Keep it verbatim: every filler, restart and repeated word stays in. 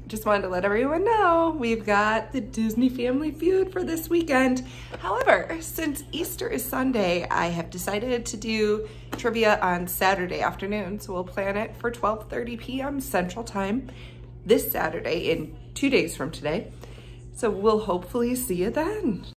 just wanted to let everyone know we've got the Disney Family Feud for this weekend. However, since Easter is Sunday, I have decided to do trivia on Saturday afternoon. So we'll plan it for twelve thirty p m Central Time this Saturday in two days from today. So we'll hopefully see you then.